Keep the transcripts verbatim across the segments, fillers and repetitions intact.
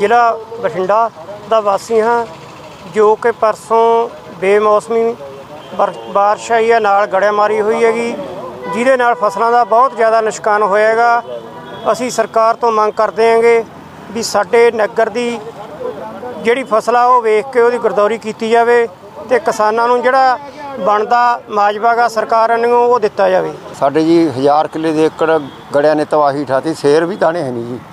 ਜ਼ਿਲ੍ਹਾ ਬਠਿੰਡਾ ਦਾ ਵਾਸੀ ਹਾਂ, ਜੋ ਕਿ ਪਰਸੋਂ ਬੇਮੌਸਮੀ ਬਾਰਿਸ਼ ਆਈ ਹੈ, ਨਾਲ ਗੜੇਮਾਰੀ ਹੋਈ हैगी, ਜਿਹਦੇ ਨਾਲ ਫਸਲਾਂ ਦਾ ਬਹੁਤ ਜ਼ਿਆਦਾ ਨੁਕਸਾਨ ਹੋਇਆ ਹੈਗਾ। ਅਸੀਂ ਸਰਕਾਰ ਤੋਂ ਮੰਗ ਕਰਦੇ ਹਾਂਗੇ ਵੀ ਸਾਡੇ ਨਗਰ ਦੀ ਜਿਹੜੀ ਫਸਲ ਆ ਉਹ ਵੇਖ ਕੇ ਉਹਦੀ ਗਰਦੌਰੀ ਕੀਤੀ ਜਾਵੇ ਤੇ ਕਿਸਾਨਾਂ ਨੂੰ ਜਿਹੜਾ ਬਣਦਾ ਮਾਜਵਾ ਗਾ ਸਰਕਾਰ ਨੂੰ ਉਹ ਦਿੱਤਾ ਜਾਵੇ। ਸਾਡੇ ਜੀ ਹਜ਼ਾਰ ਕਿੱਲੇ ਦੇ ਏਕੜ ਗੜਿਆਂ ਨੇ ਤਬਾਹੀ ਠਾਤੀ, ਸ਼ੇਰ ਵੀ ਦਾਣੇ ਹੈ ਨਹੀਂ ਜੀ।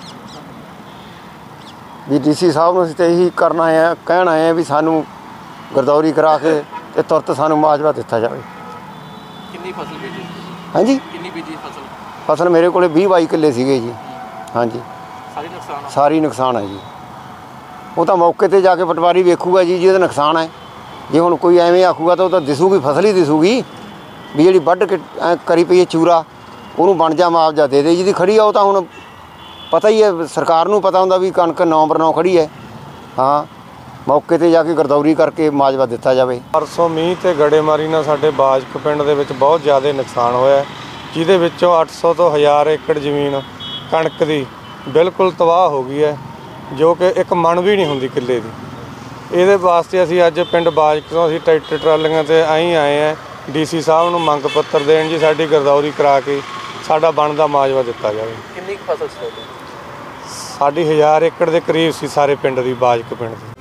ਵੀ ਡੀ ਸੀ ਸਾਹਿਬ ਨੂੰ ਅਸੀਂ ਤਾਂ ਇਹੀ ਕਰਨਾ ਹੈ, ਕਹਿਣ ਆਏ ਹਾਂ ਵੀ ਸਾਨੂੰ ਗਰਦੌਰੀ ਕਰਾ ਕੇ ਤੇ ਤੁਰਤ ਸਾਨੂੰ ਮਾਜਵਾ ਦਿੱਤਾ ਜਾਵੇ। ਕਿੰਨੀ ਫਸਲ ਬੀਜੀ? ਹਾਂਜੀ, ਕਿੰਨੀ ਬੀਜੀ ਫਸਲ? ਫਸਲ ਮੇਰੇ ਕੋਲ ਵੀਹ ਬਾਈ ਕਿੱਲੇ ਸੀਗੇ ਜੀ। ਹਾਂਜੀ, ਸਾਰੀ ਨੁਕਸਾਨ ਸਾਰੀ ਨੁਕਸਾਨ ਹੈ ਜੀ। ਉਹ ਤਾਂ ਮੌਕੇ 'ਤੇ ਜਾ ਕੇ ਪਟਵਾਰੀ ਵੇਖੂਗਾ ਜੀ ਜਿਹਦਾ ਨੁਕਸਾਨ ਹੈ। ਜੇ ਹੁਣ ਕੋਈ ਐਵੇਂ ਆਖੂਗਾ ਤਾਂ ਉਹ ਤਾਂ ਦਿਸੂਗੀ, ਫਸਲ ਹੀ ਦਿਸੂਗੀ ਵੀ ਜਿਹੜੀ ਵੱਢ ਕੇ ਕਰੀ ਪਈ ਹੈ ਚੂਰਾ, ਉਹਨੂੰ ਬਣ ਜਾ ਮੁਆਵਜ਼ਾ ਦੇ ਦੇ। ਜਿਹਦੀ ਖੜੀ ਆ ਉਹ ਤਾਂ ਹੁਣ ਪਤਾ ਹੀ ਹੈ, ਸਰਕਾਰ ਨੂੰ ਪਤਾ ਹੁੰਦਾ ਵੀ ਕਣਕ ਨੌ ਬਰ ਨੌ ਖੜੀ ਹੈ। ਹਾਂ, ਮੌਕੇ 'ਤੇ ਜਾ ਕੇ ਗਰਦੌਰੀ ਕਰਕੇ ਮੁਆਵਜ਼ਾ ਦਿੱਤਾ ਜਾਵੇ। ਪਰਸੋਂ ਮੀਂਹ ਤੇ ਗੜੇਮਾਰੀ ਨਾਲ ਸਾਡੇ ਬਾਜਕ ਪਿੰਡ ਦੇ ਵਿੱਚ ਬਹੁਤ ਜ਼ਿਆਦਾ ਨੁਕਸਾਨ ਹੋਇਆ, ਜਿਹਦੇ ਵਿੱਚੋਂ ਅੱਠ ਸੌ ਤੋਂ ਹਜ਼ਾਰ ਏਕੜ ਜ਼ਮੀਨ ਕਣਕ ਦੀ ਬਿਲਕੁਲ ਤਬਾਹ ਹੋ ਗਈ ਹੈ, ਜੋ ਕਿ ਇੱਕ ਮਣ ਵੀ ਨਹੀਂ ਹੁੰਦੀ ਕਿੱਲੇ ਦੀ। ਇਹਦੇ ਵਾਸਤੇ ਅਸੀਂ ਅੱਜ ਪਿੰਡ ਬਾਜਕ ਤੋਂ ਅਸੀਂ ਟਰੈਕਟਰ ਟਰਾਲੀਆਂ 'ਤੇ ਆਈ ਆਏ ਹਾਂ ਡੀ ਸੀ ਸਾਹਿਬ ਨੂੰ ਮੰਗ ਪੱਤਰ ਦੇਣ ਜੀ, ਸਾਡੀ ਗਰਦੌਰੀ ਕਰਾ ਕੇ ਸਾਡਾ ਬਣਦਾ ਮੁਆਵਜ਼ਾ ਦਿੱਤਾ ਜਾਵੇ। ਕਿੰਨੀ ਫਸਲ ਸੀ? ਸਾਡੀ ਹਜ਼ਾਰ ਏਕੜ ਦੇ ਕਰੀਬ ਸੀ ਸਾਰੇ ਪਿੰਡ ਦੀ, ਬਾਜਕ ਪਿੰਡ ਦੀ।